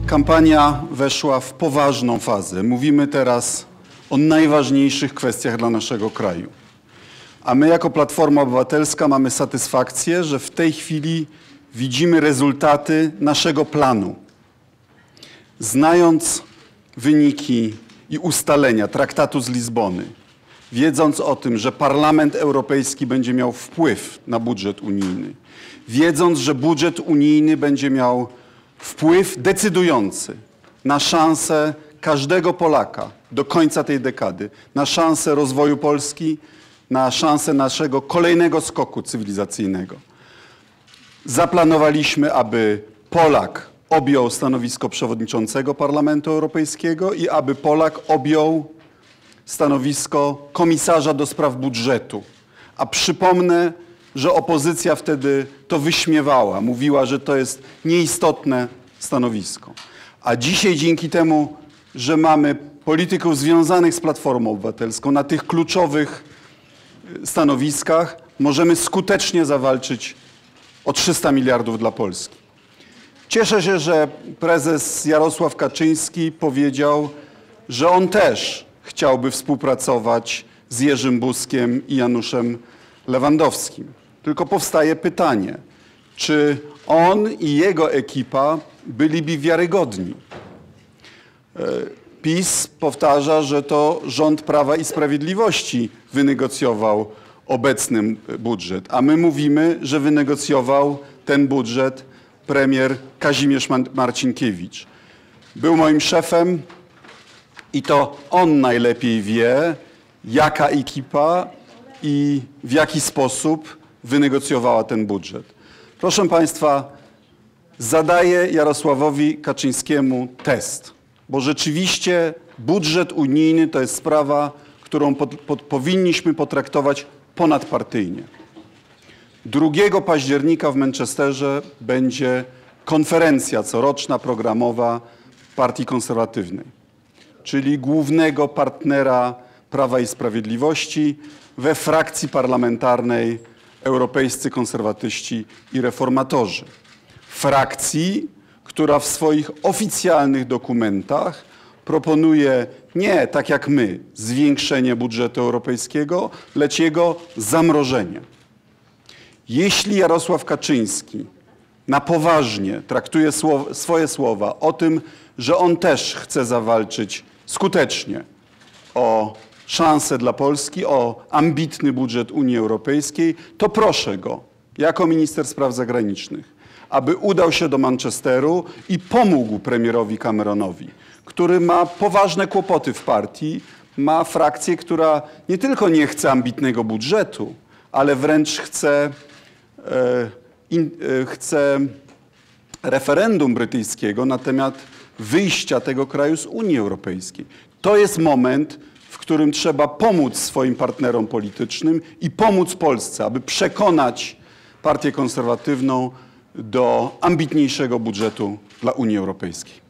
Kampania weszła w poważną fazę. Mówimy teraz o najważniejszych kwestiach dla naszego kraju. A my jako Platforma Obywatelska mamy satysfakcję, że w tej chwili widzimy rezultaty naszego planu. Znając wyniki i ustalenia Traktatu z Lizbony, wiedząc o tym, że Parlament Europejski będzie miał wpływ na budżet unijny, wiedząc, że budżet unijny będzie miał wpływ decydujący na szansę każdego Polaka do końca tej dekady, na szansę rozwoju Polski, na szansę naszego kolejnego skoku cywilizacyjnego. Zaplanowaliśmy, aby Polak objął stanowisko przewodniczącego Parlamentu Europejskiego i aby Polak objął stanowisko komisarza do spraw budżetu. A przypomnę, że opozycja wtedy to wyśmiewała, mówiła, że to jest nieistotne stanowisko. A dzisiaj dzięki temu, że mamy polityków związanych z Platformą Obywatelską na tych kluczowych stanowiskach, możemy skutecznie zawalczyć o 300 miliardów dla Polski. Cieszę się, że prezes Jarosław Kaczyński powiedział, że on też chciałby współpracować z Jerzym Buzkiem i Januszem Lewandowskim. Tylko powstaje pytanie, czy on i jego ekipa byliby wiarygodni? PiS powtarza, że to rząd Prawa i Sprawiedliwości wynegocjował obecny budżet, a my mówimy, że wynegocjował ten budżet premier Kazimierz Marcinkiewicz. Był moim szefem i to on najlepiej wie, jaka ekipa i w jaki sposób wynegocjowała ten budżet. Proszę Państwa, zadaję Jarosławowi Kaczyńskiemu test, bo rzeczywiście budżet unijny to jest sprawa, którą powinniśmy potraktować ponadpartyjnie. 2 października w Manchesterze będzie konferencja coroczna, programowa Partii Konserwatywnej, czyli głównego partnera Prawa i Sprawiedliwości we frakcji parlamentarnej Europejscy Konserwatyści i Reformatorzy. Frakcji, która w swoich oficjalnych dokumentach proponuje nie, tak jak my, zwiększenie budżetu europejskiego, lecz jego zamrożenie. Jeśli Jarosław Kaczyński na poważnie traktuje swoje słowa o tym, że on też chce zawalczyć skutecznie o szansę dla Polski, o ambitny budżet Unii Europejskiej, to proszę go, jako minister spraw zagranicznych, aby udał się do Manchesteru i pomógł premierowi Cameronowi, który ma poważne kłopoty w partii, ma frakcję, która nie tylko nie chce ambitnego budżetu, ale wręcz chce referendum brytyjskiego na temat wyjścia tego kraju z Unii Europejskiej. To jest moment, w którym trzeba pomóc swoim partnerom politycznym i pomóc Polsce, aby przekonać Partię Konserwatywną do ambitniejszego budżetu dla Unii Europejskiej.